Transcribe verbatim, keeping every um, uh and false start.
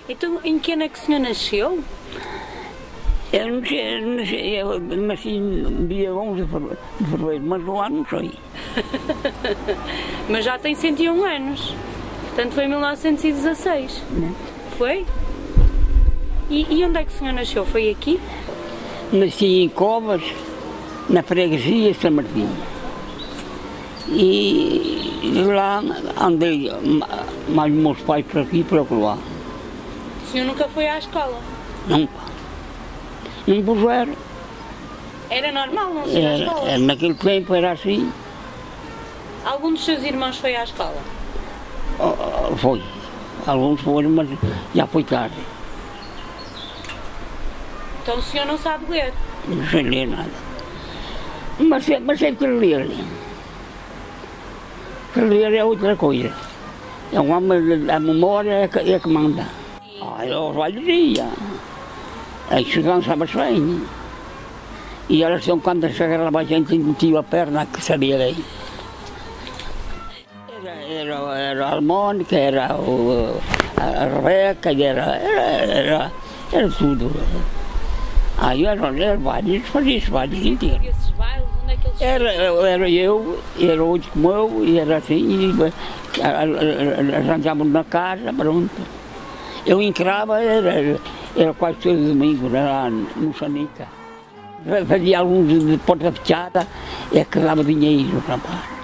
Então, em que ano é que o senhor nasceu? Eu não sei, não sei, eu nasci no dia onze de fevereiro, mas o ano não sei. Mas já tem cento e um anos. Portanto, foi em mil novecentos e dezasseis. Não. Foi? E, e onde é que o senhor nasceu? Foi aqui? Nasci em Covas, na freguesia São Martinho. E lá andei mais meus pais por aqui e por lá. O senhor nunca foi à escola? Nunca. Não puseram. Era normal não ser à Era, escola? era, naquele tempo era assim. Algum dos seus irmãos foi à escola? Oh, foi. Alguns foram, mas já foi tarde. Então o senhor não sabe ler? Não sei ler nada. Mas, mas sei que ler. Que ler é outra coisa. É um homem, a memória é que, é que manda. Ah, eu valeria. Aí se cansava-se bem. E elas são quando chegava a gente metia a perna que sabia ler. Era, era, era a harmónica, era o, a, a rebeca, era, era, era, era tudo. Aí eram vários, fazia-se vários inteiros. E esses bailes, onde é que eles Era, era eu, era outro como eu, e era assim, e arranjávamos na casa, pronto. Eu encrava, era, era quase todo domingo, lá no Sanica. Fazia alguns de porta fechada, é que dava dinheiro, rapaz.